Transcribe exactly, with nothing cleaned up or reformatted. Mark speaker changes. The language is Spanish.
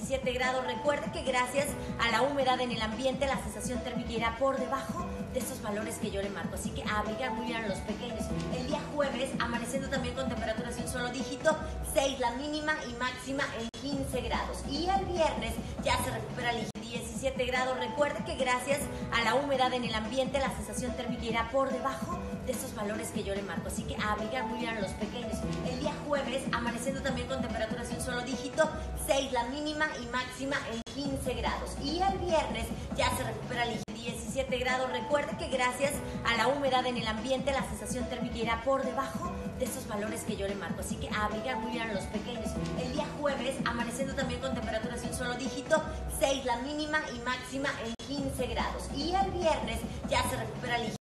Speaker 1: diecisiete grados. Recuerde que gracias a la humedad en el ambiente, la sensación térmica irá por debajo de estos valores que yo le marco. Así que a abrigar muy bien a los pequeños. El día jueves, amaneciendo también con temperaturas de un solo dígito, seis la mínima y máxima en quince grados. Y el viernes ya se recupera el diecisiete grados. Recuerde que gracias a la humedad en el ambiente, la sensación térmica irá por debajo de estos valores que yo le marco. Así que a abrigar muy bien a los pequeños. El día jueves, amaneciendo también con temperaturas de un solo dígito, seis la mínima y máxima en quince grados. Y el viernes ya se recupera el diecisiete grados. Recuerde que gracias a la humedad en el ambiente, la sensación térmica irá por debajo de estos valores que yo le marco. Así que a abrigar muy bien a los pequeños. El día jueves, amaneciendo también con temperaturas de un solo dígito, seis la mínima y máxima en quince grados. Y el viernes ya se recupera el